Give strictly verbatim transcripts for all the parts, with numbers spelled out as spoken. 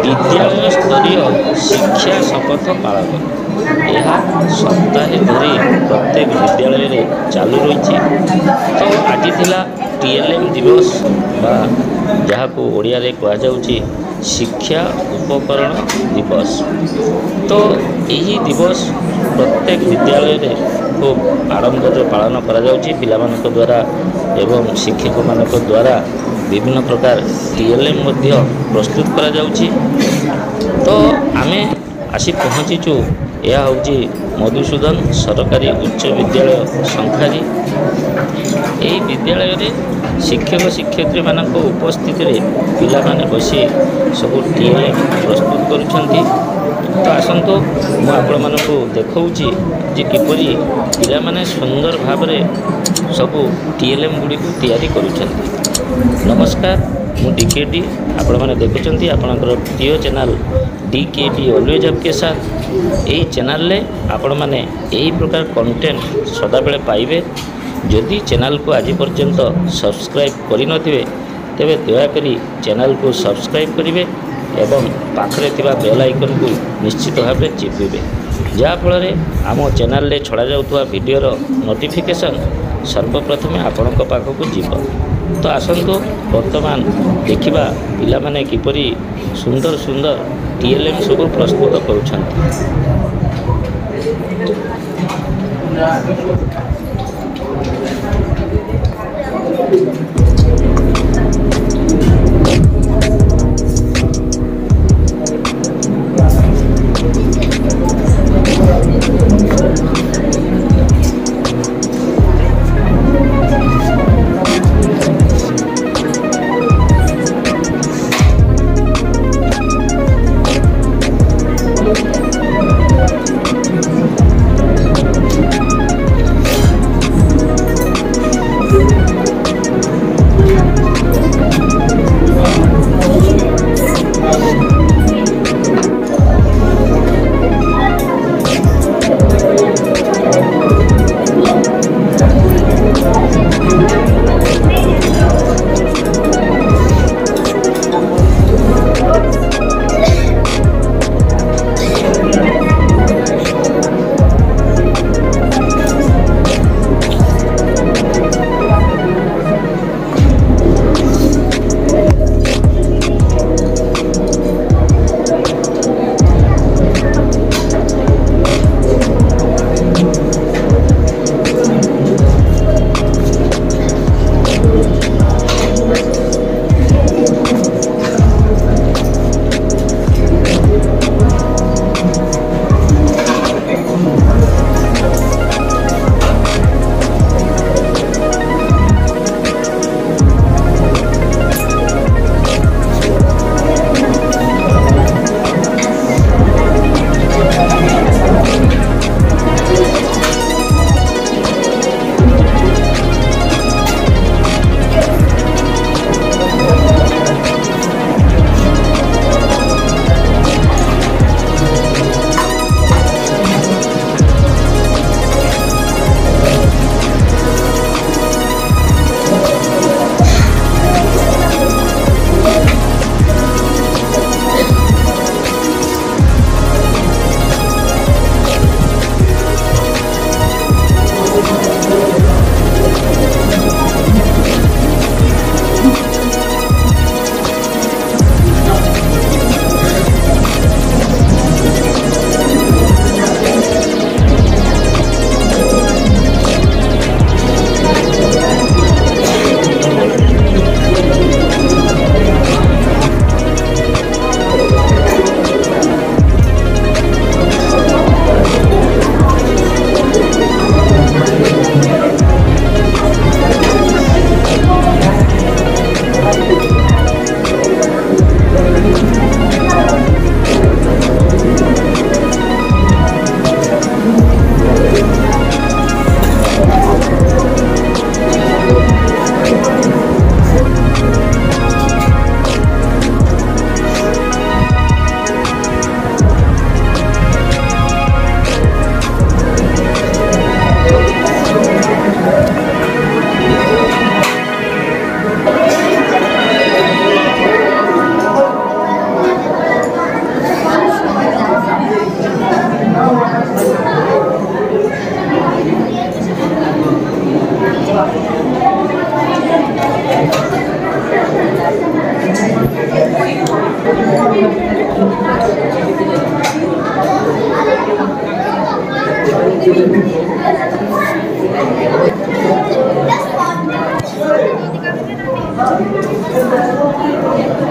विद्यालय स्तरीय शिक्षा शपथ पालन यह सप्ताहे धरी प्रत्येक विद्यालय रे चालू रही। तो आज थिला टीएलएम दिवस बा जहाँ को ओडिया रे कहा जाउची शिक्षा उपकरण दिवस। तो यही दिवस प्रत्येक विद्यालय रे खूब आडंबर पालन करा जाउची पिलामानक द्वारा एवं शिक्षक मानक द्वारा विभिन्न प्रकार टीएलएम मध्य प्रस्तुत करा जाउची। तो आमे आसी पहुँचीचु यह हूँ मधुसूदन सरकारी उच्च विद्यालय संखारी। यही विद्यालय रे शिक्षक शिक्षयित्री मानक उपस्थिति रे पिला माने बसी सब टीएलएम प्रस्तुत करुछंती। तो आसंतु मु आपण मानकु देखौची जे किपरि पिला माने सुंदर भाव रे सब टीएलएम गुडी को तैयारी करुछंती। नमस्कार, मु डीकेडी आपण माने देखुछंती आपनकर प्रिय चैनल डीकेडी ऑलवेज आपके साथ। यही चैनल ले आपण माने यही प्रकार कंटेंट सदा बेले पाइबे। जदि चैनल को आज पर्यंत सब्सक्राइब करि नथिबे तेबे दया करी चैनल को सब्सक्राइब करिवे एवं पाखरे थिबा बेल आइकन को निश्चित भाव में चिपिबे, जहाँ फल आम चैनल ले छड़ा जाउथुवा वीडियोर नोटिफिकेशन सर्वप्रथमे आपणक पाखक जीव। तो आसंतु वर्तमान देखिबा पिला माने किपरि सुंदर सुंदर टीएलएम सब प्रस्तुत करुछंती।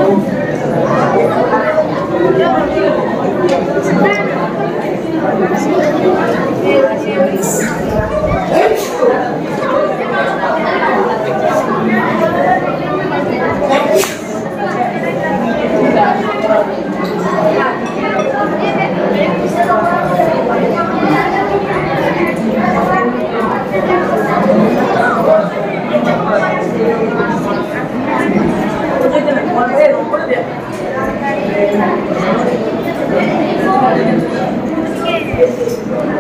ଥାଉ।